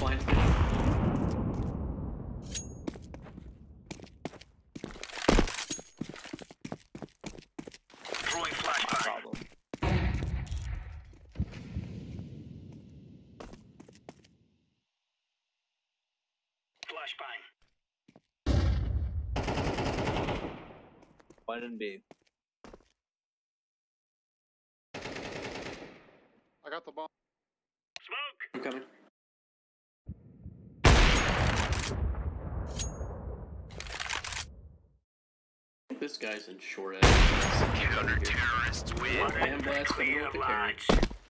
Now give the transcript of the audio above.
blind. Throwing flashbang. Problem. Flashbang. One and B. I got the bomb. Smoke. I'm coming. I think this guy's in short edge. Counter-terrorists win. Ram blast coming Clear with the carry. lodge.